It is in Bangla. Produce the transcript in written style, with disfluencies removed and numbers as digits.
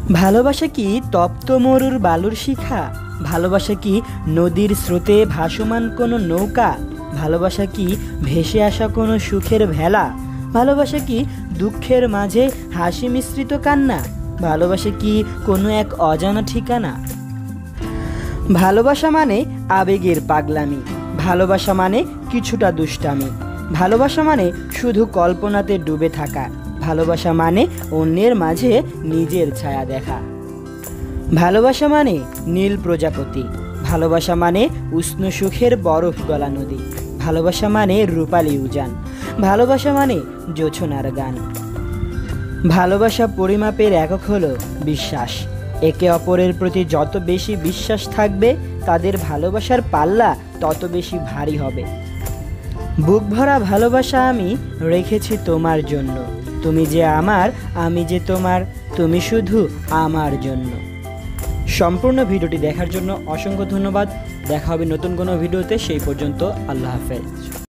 ভালোবাসা কি তপ্ত মরুর বালুর শিখা? ভালোবাসা কি নদীর স্রোতে ভাসমান কোনো নৌকা? ভালোবাসা কি ভেসে আসা কোনো সুখের ভেলা? ভালোবাসা কি দুঃখের মাঝে হাসি মিশ্রিত কান্না? ভালোবাসা কি কোনো এক অজানা ঠিকানা? ভালোবাসা মানে আবেগের পাগলামি, ভালোবাসা মানে কিছুটা দুষ্টামি, ভালোবাসা মানে শুধু কল্পনাতে ডুবে থাকা, ভালোবাসা মানে অন্যের মাঝে নিজের ছায়া দেখা। ভালোবাসা মানে নীল প্রজাপতি, ভালোবাসা মানে উষ্ণ সুখের বরফ গলা নদী, ভালোবাসা মানে রূপালী উজান, ভালোবাসা মানে জোছনার গান। ভালোবাসা পরিমাপের একক হলো বিশ্বাস। একে অপরের প্রতি যত বেশি বিশ্বাস থাকবে, তাদের ভালোবাসার পাল্লা তত বেশি ভারী হবে। বুক ভরা ভালোবাসা আমি রেখেছি তোমার জন্য, তুমি যে আমার, আমি যে তোমার, তুমি শুধু আমার জন্য। সম্পূর্ণ ভিডিওটি দেখার জন্য অসংখ্য ধন্যবাদ। দেখা হবে নতুন কোনো ভিডিওতে, সেই পর্যন্ত আল্লাহ হাফেজ।